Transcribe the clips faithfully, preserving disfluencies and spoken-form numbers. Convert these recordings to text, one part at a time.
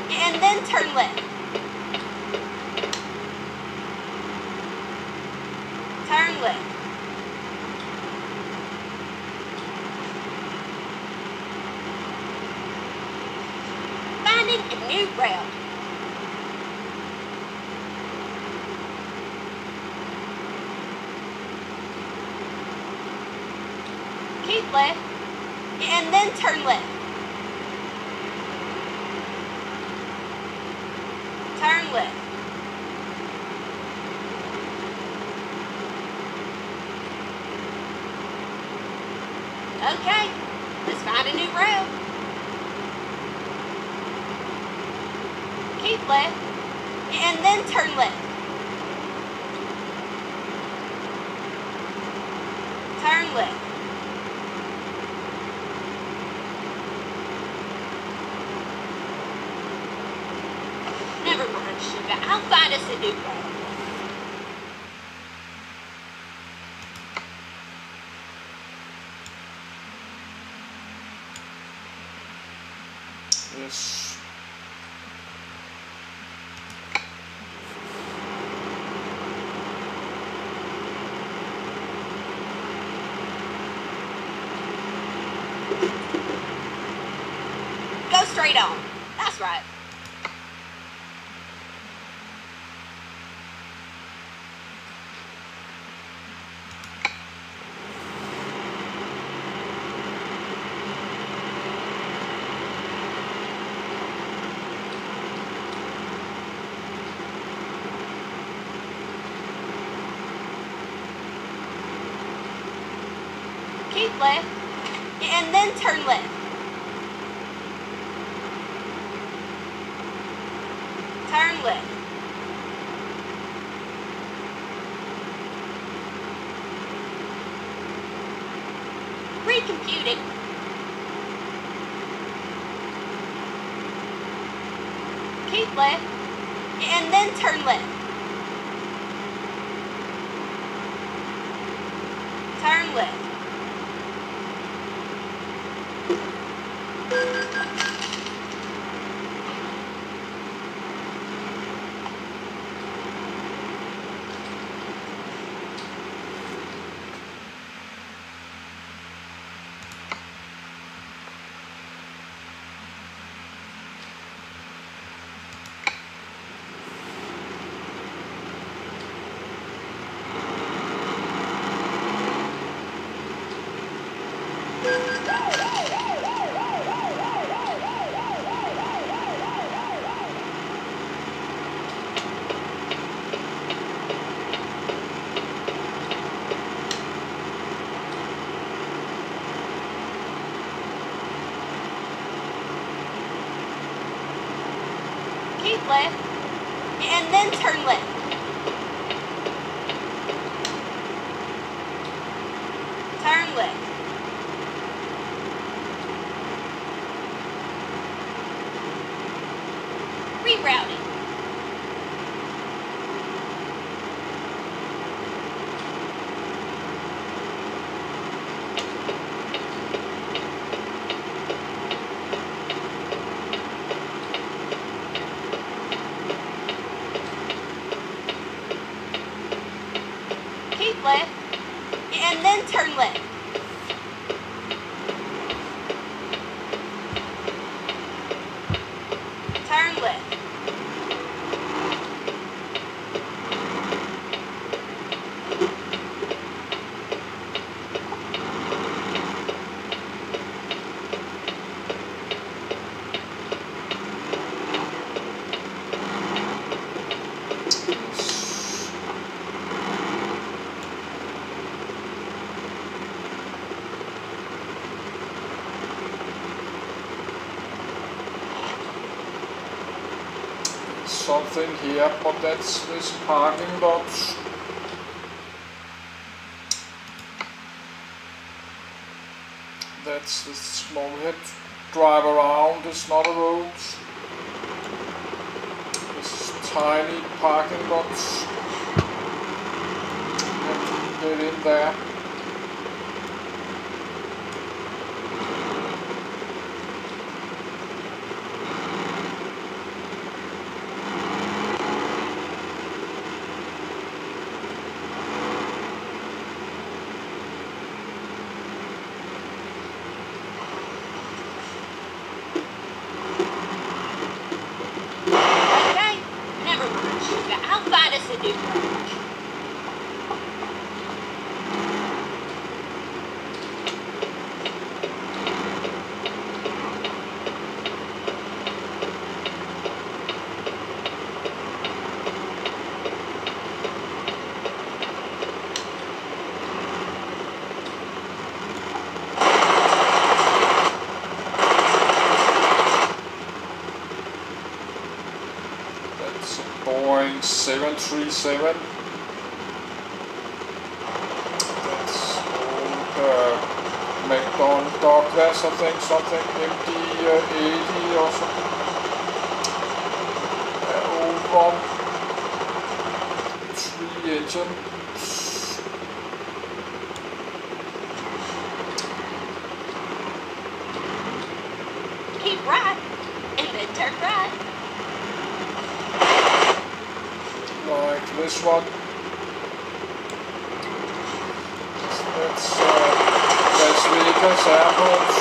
and then turn left. Turn left. Finding a new route. Keep left, and then turn left. Turn left. Okay, let's find a new route. Keep left, and then turn left. Turn left. Never mind, sugar. I'll find us a new route. Yes. Go straight on. That's right. Keep left, and then turn left. Turn left. Recomputing. Keep left, and then turn left. Turn left. Keep left, and then turn left. Turn left. Rerouting. Keep left, and then turn left. Turn left. Something here, but that's this parking lot. That's the small head drive around, it's not a road. This tiny parking lot. Get in there. It's a Boeing seven three seven. That's old uh, McDonnell Douglas, I think, something M D eighty or something. Uh, old one. Three engine. Keep right, and then turn right. Like this one. That's uh, Las Vegas Airport.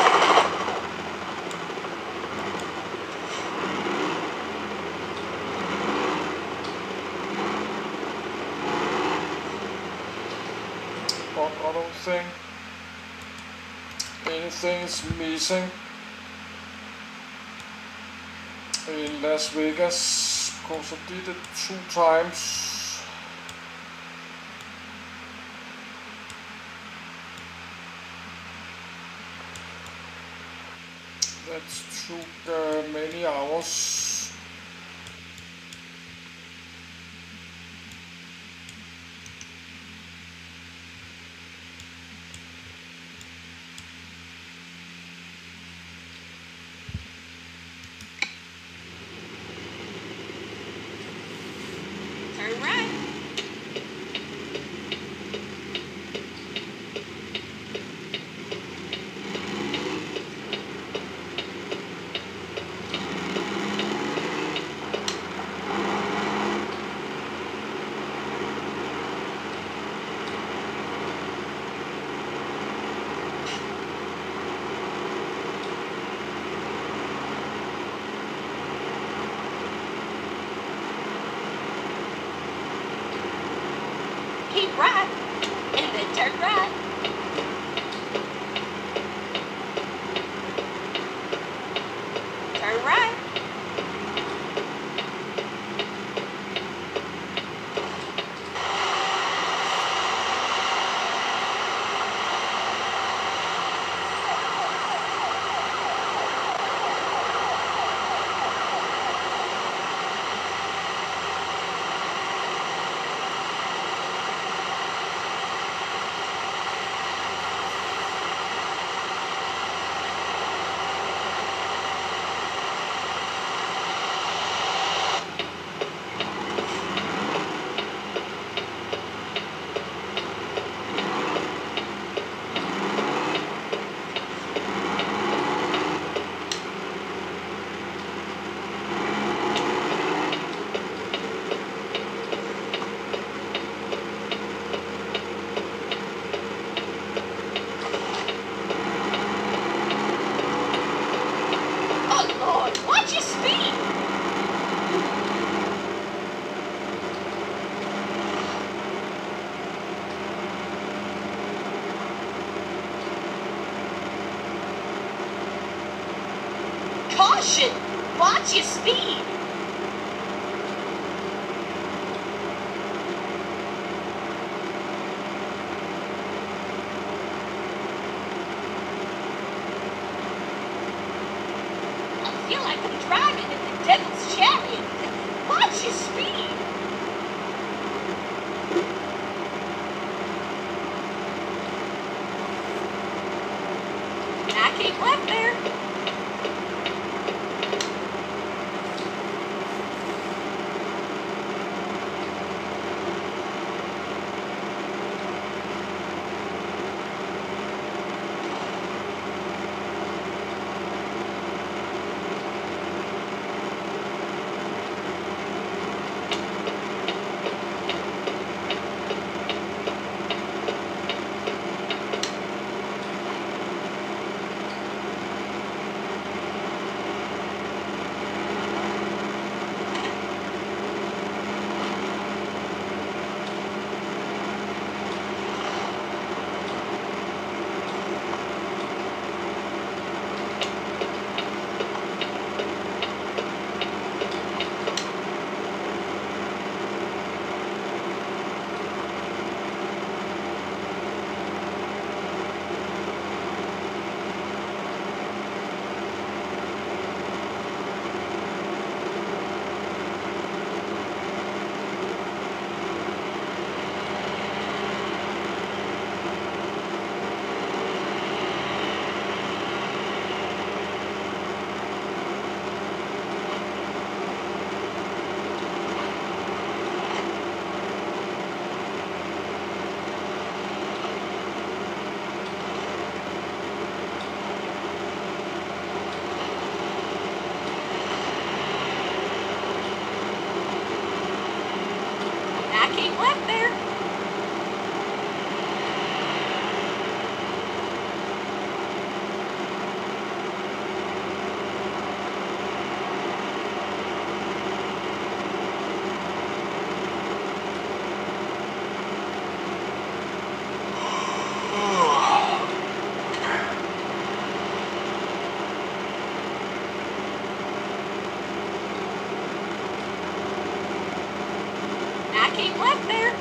But I don't think anything is missing in Las Vegas because I did it two times. That took uh, many hours. Turn right. Keep right, and then turn right. Turn right. Oh Lord, watch your speed. Caution! Watch your speed! I feel like I'm driving in the devil's chariot. Watch your speed! Now keep left there. came left there. I came left there.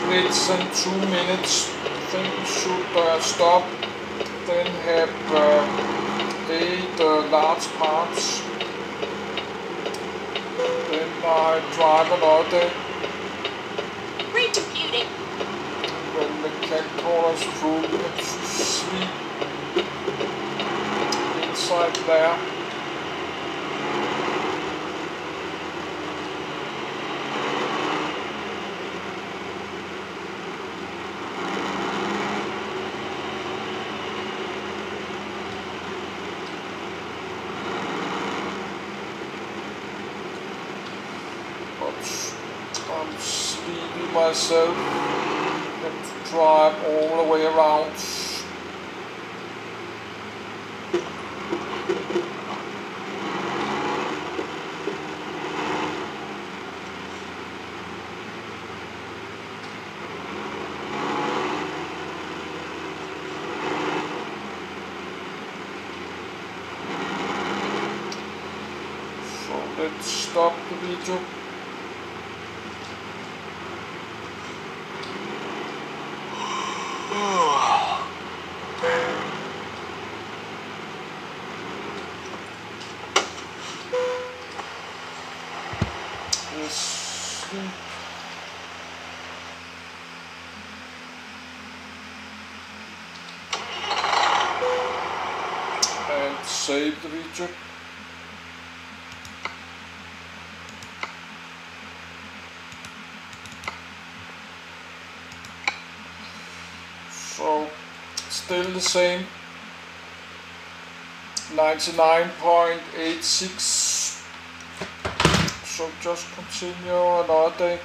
splits in two minutes. I think we should uh, stop. Then have uh, eight uh, large parts. Then I drive another. Recomputing. When the camcorder is full, it should sleep inside there. I'm sleepy myself, have to drive all the way around. So let's stop the video. Sleep. And save the video. So still the same, ninety-nine point eight six. So just continue another day.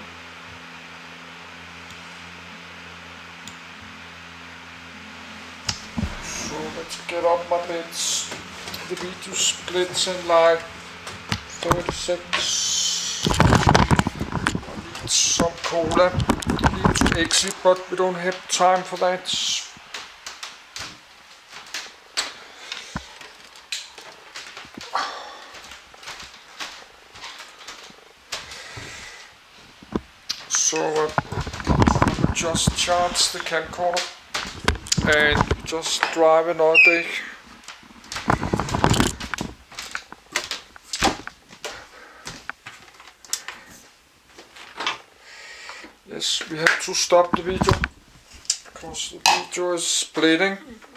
So let's get up my bits. The video splits in like thirty seconds. I need some cola. I need to exit, but we don't have time for that. So uh, just charge the camcorder and just drive another day. Yes, we have to stop the video because the video is splitting.